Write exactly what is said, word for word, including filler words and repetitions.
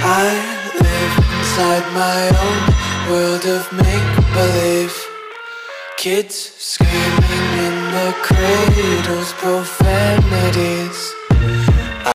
I live inside my own world of make-believe. Kids screaming in the cradles, profanities.